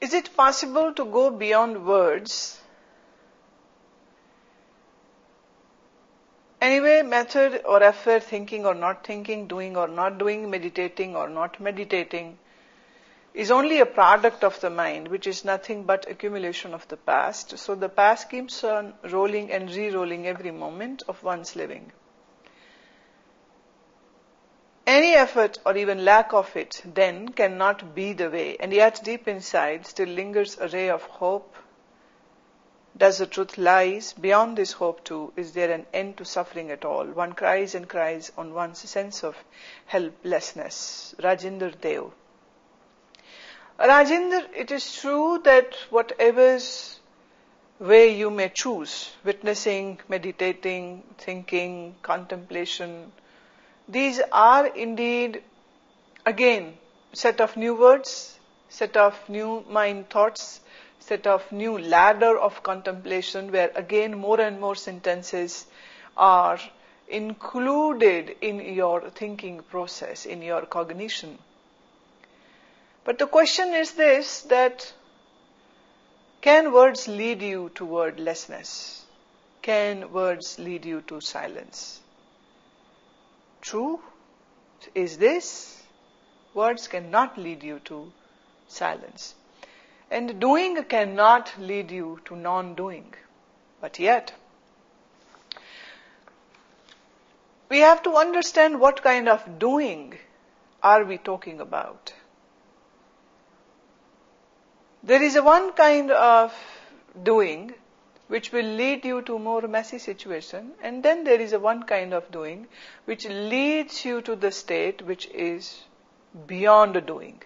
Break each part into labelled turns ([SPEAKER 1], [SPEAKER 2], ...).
[SPEAKER 1] Is it possible to go beyond words? Anyway, method or effort, thinking or not thinking, doing or not doing, meditating or not meditating, is only a product of the mind, which is nothing but accumulation of the past. So the past keeps on rolling and re-rolling every moment of one's living. Any effort or even lack of it then cannot be the way, and yet deep inside still lingers a ray of hope. Does the truth lies beyond this hope too? Is there an end to suffering at all? One cries and cries on one's sense of helplessness. Rajinder Dev. Rajinder, it is true that whatever's way you may choose, witnessing, meditating, thinking, contemplation, these are indeed, again, set of new words, set of new mind thoughts, set of new ladder of contemplation where again more and more sentences are included in your thinking process, in your cognition. But the question is this, that can words lead you to wordlessness? Can words lead you to silence? True is this, words cannot lead you to silence. And doing cannot lead you to non-doing. But yet, we have to understand what kind of doing are we talking about. There is one kind of doing which will lead you to more messy situation, and then there is one kind of doing which leads you to the state which is beyond doing.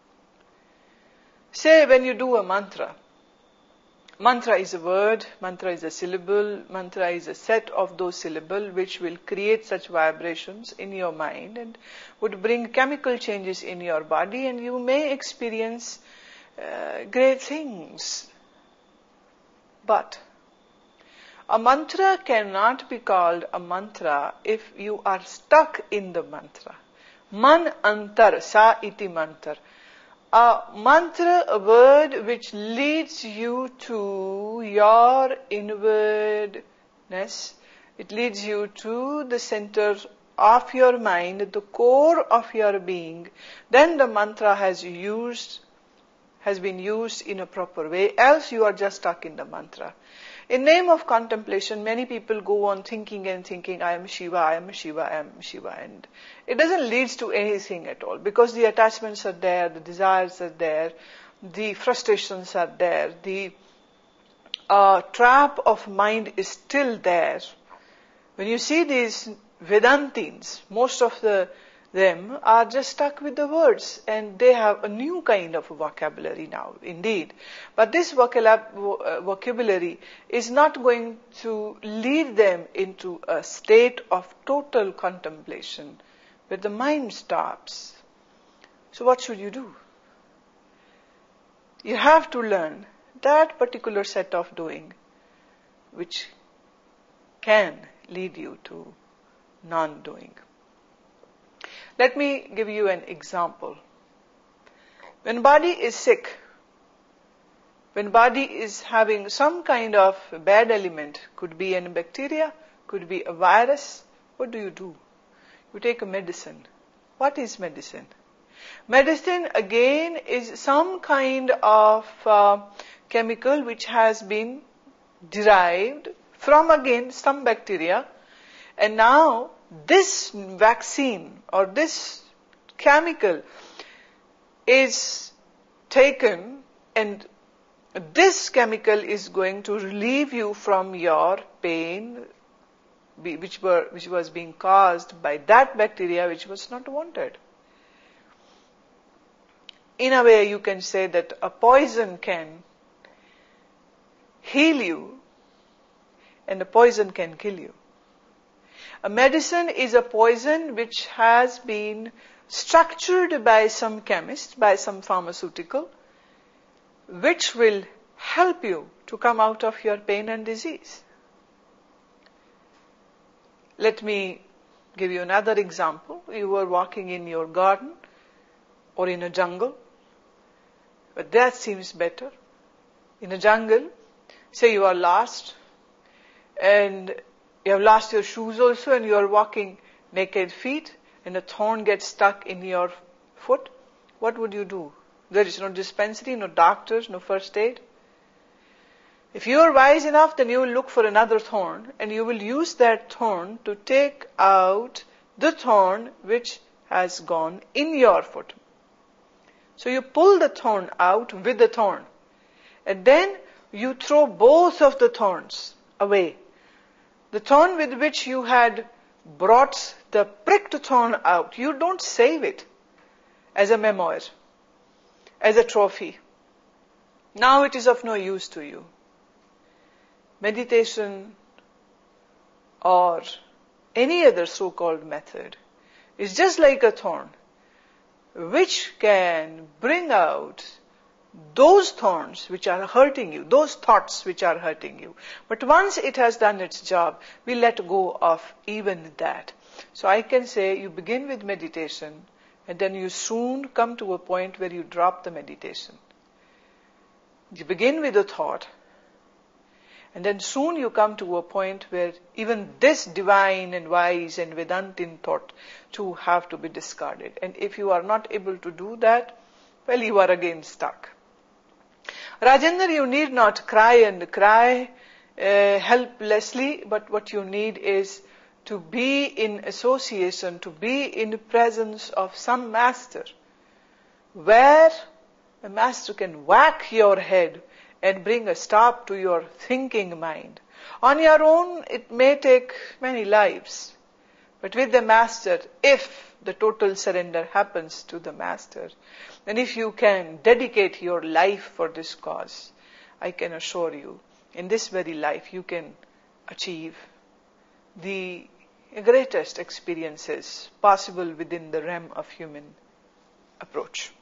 [SPEAKER 1] Say when you do a mantra. Mantra is a word, mantra is a syllable, mantra is a set of those syllables which will create such vibrations in your mind and would bring chemical changes in your body, and you may experience great things. But a mantra cannot be called a mantra if you are stuck in the mantra. Man antar sa iti mantra. A mantra, a word which leads you to your inwardness. It leads you to the center of your mind, the core of your being. Then the mantra has been used in a proper way, else you are just stuck in the mantra. In name of contemplation, many people go on thinking and thinking, I am Shiva, I am Shiva, I am Shiva. And it doesn't lead to anything at all, because the attachments are there, the desires are there, the frustrations are there, the trap of mind is still there. When you see these Vedantins, most of them are just stuck with the words, and they have a new kind of vocabulary now, indeed. But this vocabulary is not going to lead them into a state of total contemplation, where the mind stops. So what should you do? You have to learn that particular set of doing, which can lead you to non-doing. Let me give you an example. When body is sick, when body is having some kind of bad element, could be a bacteria, could be a virus, what do? You take a medicine. What is medicine? Medicine again is some kind of chemical which has been derived from again some bacteria, and now this vaccine or this chemical is taken, and this chemical is going to relieve you from your pain which was being caused by that bacteria which was not wanted. In a way, you can say that a poison can heal you and a poison can kill you. A medicine is a poison which has been structured by some chemist, by some pharmaceutical, which will help you to come out of your pain and disease. Let me give you another example. You were walking in your garden or in a jungle. But that seems better. In a jungle, say you are lost, and you have lost your shoes also, and you are walking naked feet, and a thorn gets stuck in your foot. What would you do? There is no dispensary, no doctors, no first aid. If you are wise enough, then you will look for another thorn, and you will use that thorn to take out the thorn which has gone in your foot. So you pull the thorn out with the thorn, and then you throw both of the thorns away. The thorn with which you had brought the pricked thorn out, you don't save it as a memoir, as a trophy. Now it is of no use to you. Meditation or any other so-called method is just like a thorn, which can bring out those thorns which are hurting you, those thoughts which are hurting you. But once it has done its job, we let go of even that. So I can say you begin with meditation, and then you soon come to a point where you drop the meditation. You begin with a thought, and then soon you come to a point where even this divine and wise and Vedantin thought too have to be discarded. And if you are not able to do that, well, you are again stuck. Rajendra, you need not cry and cry helplessly, but what you need is to be in association, to be in the presence of some master, where a master can whack your head and bring a stop to your thinking mind. On your own, it may take many lives. But with the master, if the total surrender happens to the master, and if you can dedicate your life for this cause, I can assure you, in this very life, you can achieve the greatest experiences possible within the realm of human approach.